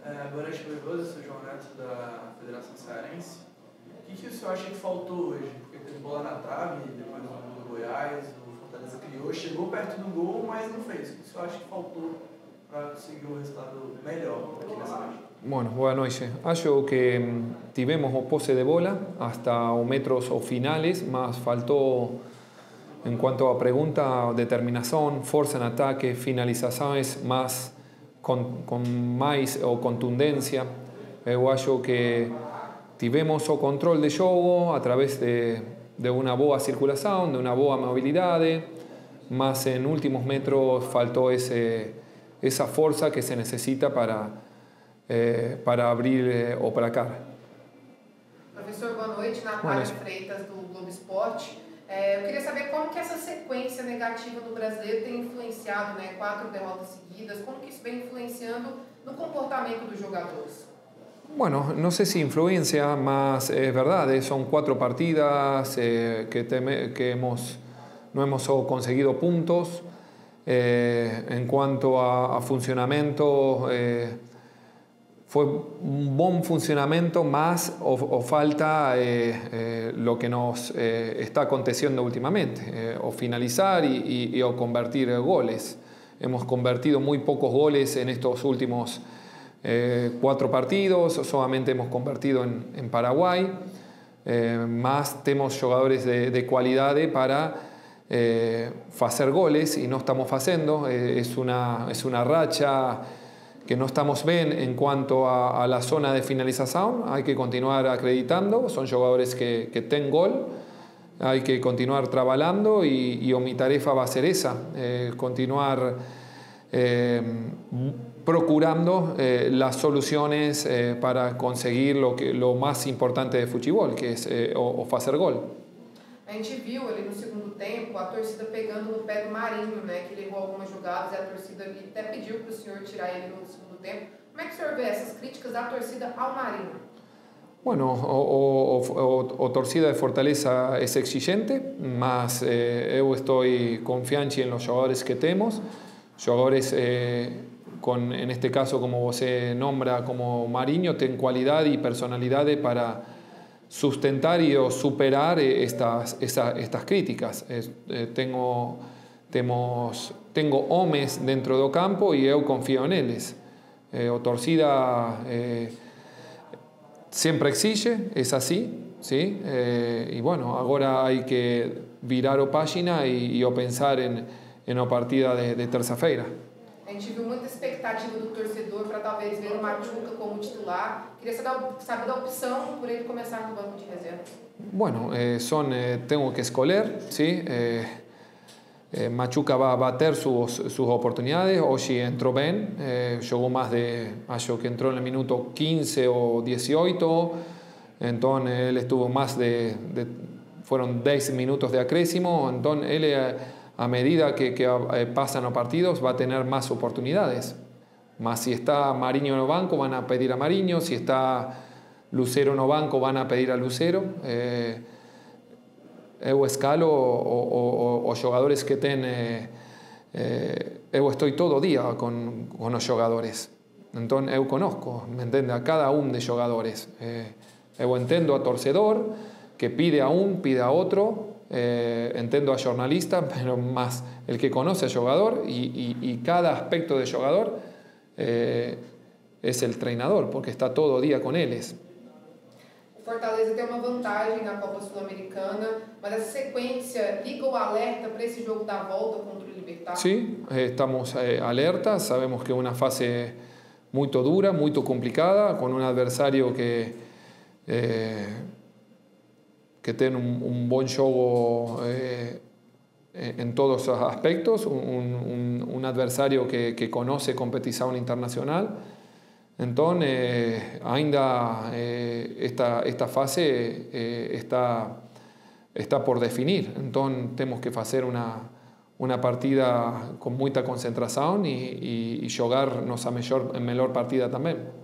Boa noite, Barbosa. Eu sou João Neto, da Federação Cearense. O que o senhor acha que faltou hoje? Porque teve bola na trave, depois do gol do Goiás, o Fortaleza criou, chegou perto do gol, mas não fez. O que o senhor acha que faltou para conseguir um resultado melhor aqui nessa noite? Bueno, boa noite. Acho que tivemos o posse de bola hasta o metros o finales, mas faltou en cuanto a pregunta, determinación, fuerza en ataque, finalizaciones más con mais ou contundencia. Eu acho que tivemos o control de jogo a través de una boa circulación, de una boa movilidade, mas en últimos metros faltó esa fuerza que se necesita para abrir o placar. Professor, boa noite. Natália Freitas, do Globo Esporte. Eu queria saber como que essa sequência negativa do brasileiro tem influenciado, 4 derrotas seguidas, como que isso vem influenciando no comportamento dos jogadores? Bueno, no sé si influencia, mas es verdad, son 4 partidas que no hemos conseguido puntos. En cuanto a funcionamiento, fue un buen funcionamiento, más o falta lo que nos está aconteciendo últimamente, o finalizar o convertir goles. Hemos convertido muy pocos goles en estos últimos 4 partidos, solamente hemos convertido en Paraguay, más tenemos jugadores de calidad para hacer goles y no estamos haciendo. Es una racha que no estamos bien en cuanto a la zona de finalización. Hay que continuar acreditando, son jugadores que tienen gol, hay que continuar trabajando y mi tarea va a ser esa, continuar procurando las soluciones para conseguir lo más importante de fútbol, que es hacer gol. A gente viu ali no segundo tempo a torcida pegando no pé do Marinho, que ele errou algumas jogadas e a torcida ali até pediu para o senhor tirar ele no segundo tempo. Como é que o senhor vê essas críticas da torcida ao Marinho? Bueno, o torcida de Fortaleza es exigente, mas eu estoy confiante en los jugadores que tenemos, jugadores en este caso, como usted nombra, como Marinho, tienen cualidad y personalidad para sustentar y superar estas críticas. Tengo hombres dentro del campo y yo confío en ellos. O torcida siempre exige, es así, ¿sí? Y bueno, ahora hay que virar la página y pensar en la partida de terça-feira. A gente viu muita expectativa do torcedor para talvez ver o Machuca como titular. Queria saber da opção por ele começar no banco de reserva. Bueno, tengo que escoger, ¿sí? Machuca va a tener sus oportunidades. Hoy entró bien, jugó más acho que entró en el minuto 15 o 18, entonces él estuvo más fueron 10 minutos de acréscimo, entonces él a medida que pasan los partidos va a tener más oportunidades. Más si está Marinho en el banco van a pedir a Marinho, si está Lucero en el banco van a pedir a Lucero. Eu escalo o jugadores que eu estoy todo día con los jugadores. Entonces eu conozco, me entiende, a cada uno de jugadores. Eu entiendo a torcedor que pide a un, pide a otro. Entiendo a jornalista, pero más el que conoce al jugador y cada aspecto de jugador es el treinador, porque está todo día con ellos. Fortaleza tem uma vantagem na Copa Sul-Americana, mas essa sequência liga o alerta para esse jogo da volta contra o Libertad? Sí, estamos alertas, sabemos que es una fase muy dura, muy complicada, con un adversario que tiene un buen juego en todos los aspectos, un adversario que conoce competición internacional. Entonces, ainda esta fase está por definir. Entonces, tenemos que hacer una partida con mucha concentración y jugar nuestra mejor partida también.